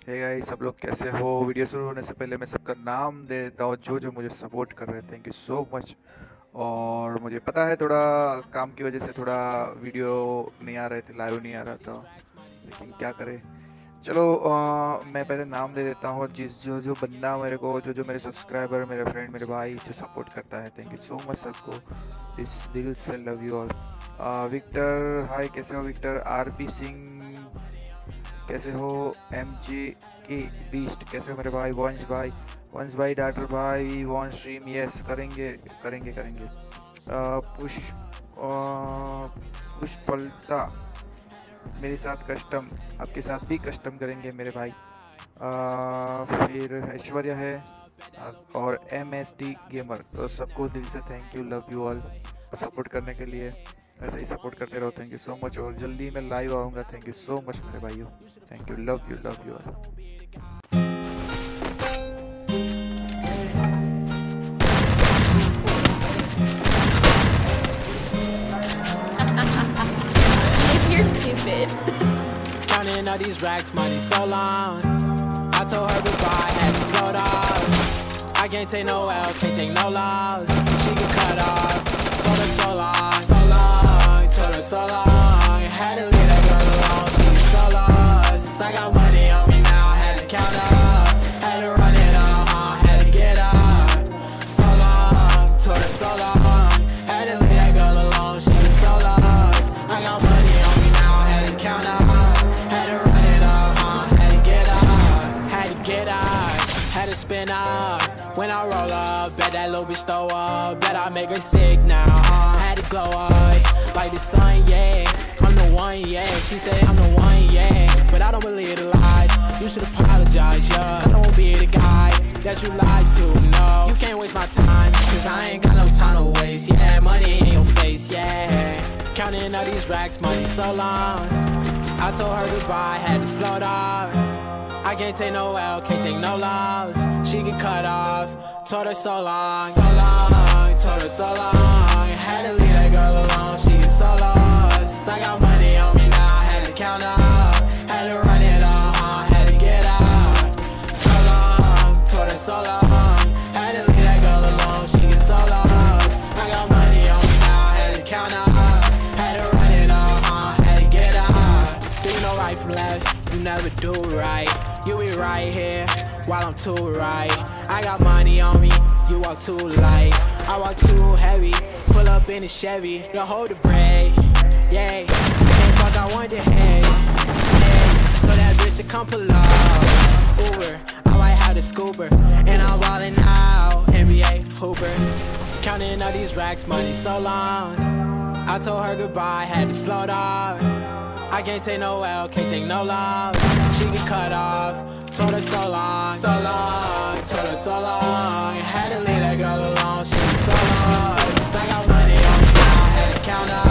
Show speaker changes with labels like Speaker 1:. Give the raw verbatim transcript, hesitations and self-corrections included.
Speaker 1: Hey guys, सब लोग कैसे हो। वीडियो शुरू होने से पहले मैं सबका नाम दे देता हूँ जो जो मुझे सपोर्ट कर रहे हैं। Thank you so much. और मुझे पता है थोड़ा काम की वजह से थोड़ा वीडियो नहीं आ रहे थे, लाइव नहीं आ रहा था, लेकिन क्या करें। चलो अ, मैं पहले नाम दे देता हूँ जिस जो जो बंदा मेरे को, जो जो मेरे सब्सक्राइबर, मेरे फ्रेंड, मेरे भाई जो सपोर्ट करता है। थैंक यू सो मच सबको, इस दिल से love you all. Victor, hi कैसे हो विक्टर। आरपी सिंह कैसे हो। एम जी के बीस्ट कैसे हो मेरे भाई। वंश भाई, वंश भाई, डाटर भाई, वॉन स्ट्रीम यस करेंगे करेंगे करेंगे। अ, पुष अ, पुष्पलता मेरे साथ कस्टम, आपके साथ भी कस्टम करेंगे मेरे भाई। अ, फिर ऐश्वर्या है अ, और एम एस टी गेमर। तो सबको दिल से thank you, love you all support करने के लिए। ऐसे ही सपोर्ट करते रहो। Thank you so much. और जल्दी मैं लाइव आऊँगा। थैंक यू सो मच मेरे भाइयों। Thank you, love you, love you all.
Speaker 2: You're stupid.
Speaker 3: Counting all these racks, money so long. I told her goodbye, had to float off. I can't take no L, can't take no loss. She get cut off. Told her so long, so long. Told her so long. Had to leave that girl alone, she was so lost. I got money on me now, had to count up. Had to run it up, uh, had to get up. So long, told her so long. Had to leave that girl alone, she was so lost. I got money on me now, had to count up. Had to run it up, uh, had to get up. Had to get up, had to spin up. When I roll up, bet that little bitch throw up. Bet I make her sick now, huh? Had to glow up, like the sun, yeah. I'm the one, yeah. She say I'm the one, yeah. But I don't believe the lies. You should apologize, yeah. I don't be the guy that you lied to, no. You can't waste my time, cause I ain't got no time to waste. Yeah, money in your face, yeah. Counting all these racks, money so long. I told her goodbye, had to float off. I can't take no L, can't take no loss. She get cut off. Told her so long, so long. Told her so long. Had to leave that girl alone, she is so lost. I got money on me now, had to count up. Had to run it up, uh, had to get up. So long, told her so long. Had to leave that girl alone, she is so lost. I got money on me now, had to count up. Had to run it up, uh, had to get up. Do you know right from left? You never do right. You be right here while I'm too right. I got money on me, you walk too light. I walk too heavy, pull up in a Chevy. You hold the brake, yeah. Can't fuck, I want the head, yeah. So that bitch to come pull up. Uber, I might have the scooper. And I'm ballin' out, N B A Hooper. Counting all these racks, money so long. I told her goodbye, had to float off. I can't take no L, can't take no loss. She get cut off. Told her so long, so long. Told her so long. Had to leave that girl alone, she was so lost. I got money on me now, had to count up.